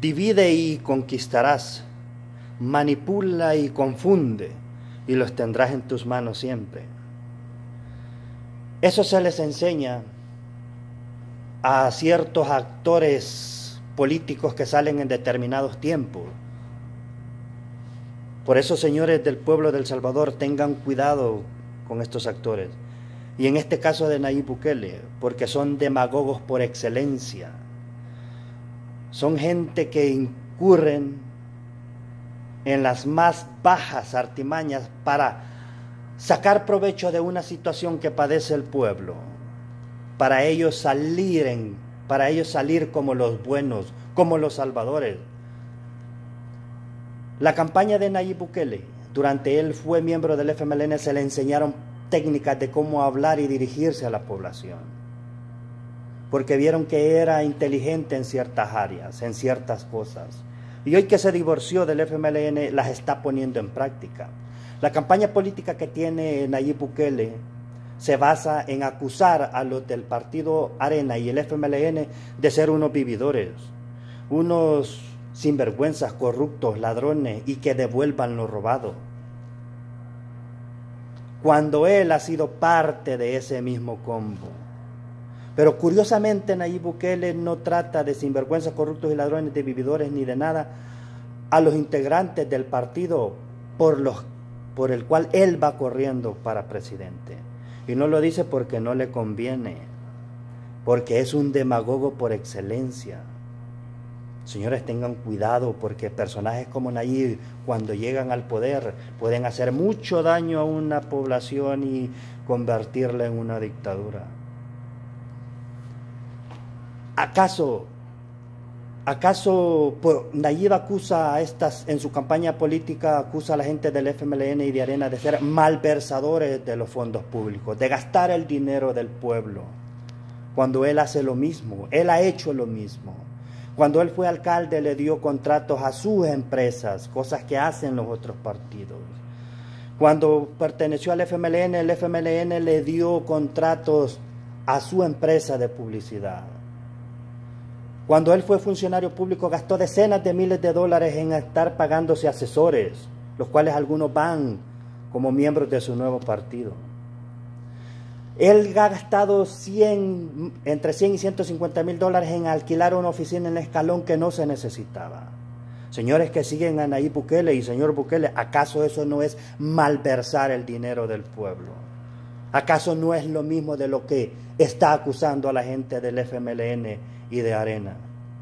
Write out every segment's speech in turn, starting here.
Divide y conquistarás, manipula y confunde, y los tendrás en tus manos siempre. Eso se les enseña a ciertos actores políticos que salen en determinados tiempos. Por eso, señores del pueblo de El Salvador, tengan cuidado con estos actores. Y en este caso de Nayib Bukele, porque son demagogos por excelencia. Son gente que incurren en las más bajas artimañas para sacar provecho de una situación que padece el pueblo, para ellos salir como los buenos, como los salvadores. La campaña de Nayib Bukele, durante él fue miembro del FMLN, se le enseñaron técnicas de cómo hablar y dirigirse a la población, porque vieron que era inteligente en ciertas áreas, en ciertas cosas. Y hoy que se divorció del FMLN, las está poniendo en práctica. La campaña política que tiene Nayib Bukele se basa en acusar a los del partido Arena y el FMLN de ser unos vividores, unos sinvergüenzas, corruptos, ladrones, y que devuelvan lo robado, cuando él ha sido parte de ese mismo combo. Pero curiosamente Nayib Bukele no trata de sinvergüenzas, corruptos y ladrones, de vividores ni de nada a los integrantes del partido por el cual él va corriendo para presidente. Y no lo dice porque no le conviene, porque es un demagogo por excelencia. Señores, tengan cuidado, porque personajes como Nayib, cuando llegan al poder, pueden hacer mucho daño a una población y convertirla en una dictadura. ¿Acaso Nayib acusa en su campaña política, acusa a la gente del FMLN y de Arena de ser malversadores de los fondos públicos, de gastar el dinero del pueblo, cuando él hace lo mismo? Él ha hecho lo mismo. Cuando él fue alcalde, le dio contratos a sus empresas, cosas que hacen los otros partidos. Cuando perteneció al FMLN, el FMLN le dio contratos a su empresa de publicidad. Cuando él fue funcionario público, gastó decenas de miles de dólares en estar pagándose asesores, los cuales algunos van como miembros de su nuevo partido. Él ha gastado entre 100 y 150 mil dólares en alquilar una oficina en el Escalón que no se necesitaba. Señores que siguen a Nayib Bukele y señor Bukele, ¿acaso eso no es malversar el dinero del pueblo? ¿Acaso no es lo mismo de lo que está acusando a la gente del FMLN y de Arena?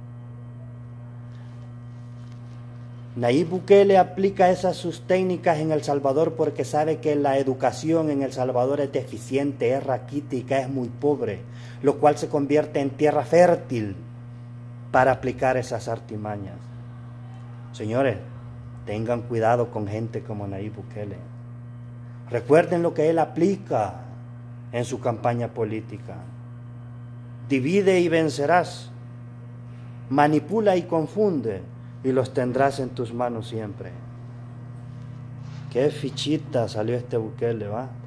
Nayib Bukele aplica sus técnicas en El Salvador porque sabe que la educación en El Salvador es deficiente, es raquítica, es muy pobre, lo cual se convierte en tierra fértil para aplicar esas artimañas. Señores, tengan cuidado con gente como Nayib Bukele. Recuerden lo que él aplica en su campaña política. Divide y vencerás, manipula y confunde, y los tendrás en tus manos siempre. Qué fichita salió este Bukele, ¿va?